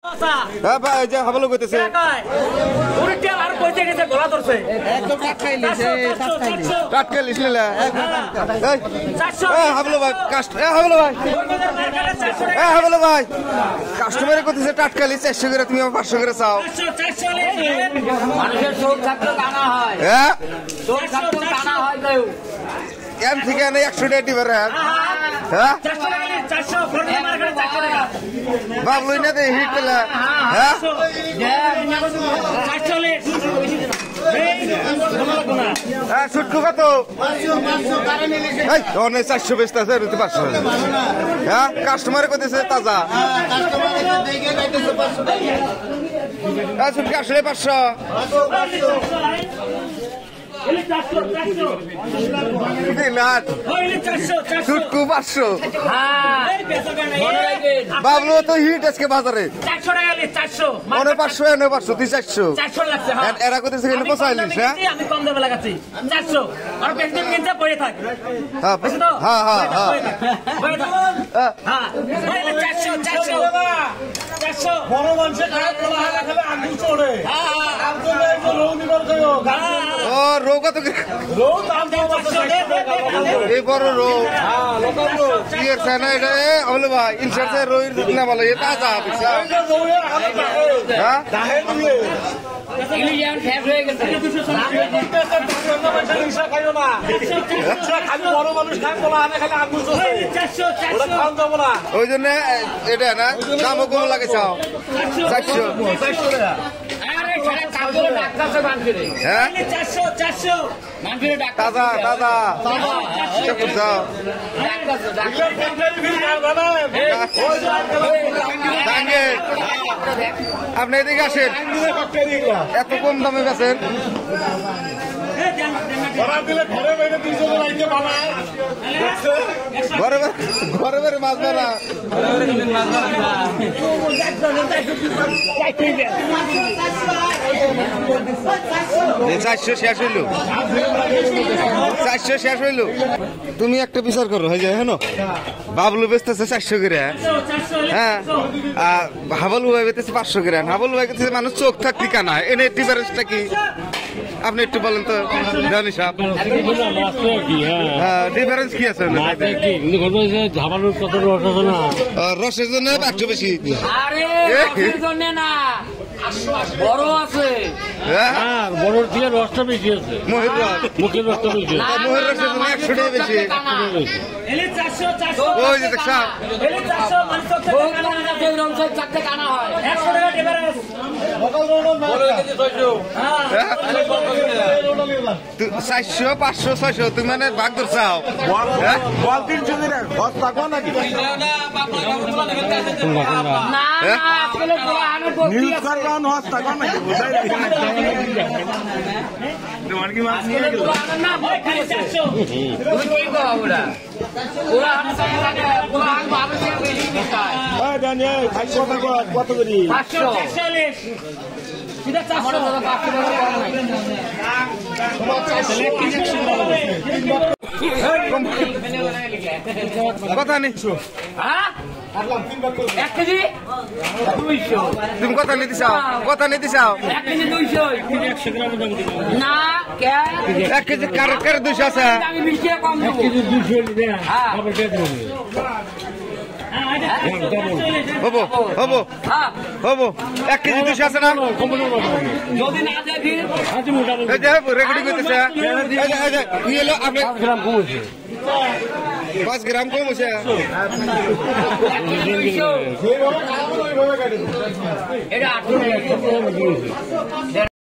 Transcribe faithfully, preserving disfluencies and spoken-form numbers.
হ্যাঁ ভাই যে হাবলো কইতেছে ওরে তেল আর কইতে গেছে গলা ধরছে একদম টাটকাই লিছে টাটকাই লিছে টাটকা লিছলে এই চারশো এ হাবলো ভাই কাস্ট এ হাবলো ভাই এ হাবলো ভাই কাস্টমারে কইতেছে টাটকা লিছে চারশো করে তুমি আমার পাঁচশো করে চাও মানুষের চোখ থাকলে টানা হয় হ্যাঁ চোখ থাকলে টানা হয় কেউ কেন থেকে না একশো টাকা দিবে রে হ্যাঁ বাবলুই না দে হিট পেলা হ্যাঁ হ্যাঁ সুটকু কত এই অনেক চারশো বেচতে আছে পাঁচশো হ্যাঁ কাস্টমারে কইতেছে তাজা হ্যাঁ সুটকি আসলে পাঁচশো সুটকু পাঁচশো বাবলু তো হিট আজকে বাজারে অনেক পাঁচশো এনে পাঁচশো তুই চারশো এরা করতেছে কিন্তু পঁচাইলিশ হ্যাঁ আমি কম দামে লাগাচ্ছি চারশো আর বেশি দিন কিনতে পড়ে থাক হ্যাঁ হ্যাঁ হ্যাঁ চারশো চারশো চারশো বড় মানুষের খায় পোলা হাগা খাবে আঙ্গুল চড়ে আর তো রৌ নিবার কইও ও রৌ কত রৌ দাম দাম এই বড় রৌ হ্যাঁ লোকাল রৌ কি এর না এটা হলো ভাই ইনসার্টে রৌর না বলে এটা তাজা পিছা রৌয়ে হাগা খায় হ্যাঁ দাহে দিয়ে ইলিয়ান শেষ হয়ে গেছে রিক্সা খাইও না রিক্সা খালি বড় মানুষ খায় পোলা হাগা খালে আঙ্গুল চড়ে চারশো ওটা খাওয়া যাবো না ওই জন্য এটা না দামও কম লাগে চাও চারশো চারশো টাকা আরে সারা কাপড়ে ডাক্তারছে মানফিরে হ্যাঁ চারশো চারশো মানফিরে ডাক্তার তাজা তাজা চাও ডাক্তারছে ইলের ফ্যাক্টরি ফিল করবে টাঙ্গে আপনি এদিকে আসেন ফ্যাক্টরি এগুলা এত কম দামে বেচেন অর্ডার দিলে ঘরে বাইরে দুইশো জন আইতে বানায় ঘরে ঘরে ঘরে মাছ ধরা চারশো শেষ হইল চারশো শেষ হইল তুমি একটা বিচার করো হয়ে যায় হ্যাঁ বাবলু বেচতেছে চারশো করে হ্যাঁ আর হাবলু ভাই বেচতেছে পাঁচশো করে হাবলু ভাই বেচতেছে মানুষ চোখ থাকতে কানা এনে ডিফারেন্সটা কি আপনি একটু বলেন তো জানি সাহেব ডিফারেন্স কি আছে রসের জন্য একটু বেশি আরে রসের জন্য না বড় আছে হ্যাঁ বড় দিয়ে রসটা বেশি আছে মহির রস মুখের রসটা বেশি আছে মহির রসের জন্য একশো টাকা বেশি চারশো চারশো ওই যে দেখছা চারশো মানুষ চারটে কানা হয় একশো টাকা ডিফারেন্স চারশো পাঁচশো ছয়শো তুমি মানে ভাগ ধরছাও বল তিনশো দিনে ঘর থাকো নাকি না না আসলে পুরো আনো নিউজ করবান হস থাকো নাকি বুঝাই রাখি তোমার কি মাছ নিয়ে গেল না ভয় খালি চারশো তুমি কি কও ওরা ওরা ওরা ভালো সে বেশি বিকায় এই দানিয়াল খাই কথা কর কত করি পাঁচশো চল্লিশ সিধা চারশো পাঁচশো কথা নেই হ্যাঁ এক কেজি দুইশো তুমি কথা নিতে চাও কথা নিতে চাও এক কেজি দুইশো না কে এক কেজি কার কার দুইশো আছে আমি বিশ টাকা কম দেবো হবো হবো হ্যাঁ হবো এক কেজি দুইশো আছে না যদি না দেখি এই যে রেকর্ডিং করতেছে এই যে এই যে ইয়ে হলো আপনি পাঁচ গ্রাম কম হয়েছে এক কেজি দুইশো এটা আঠারো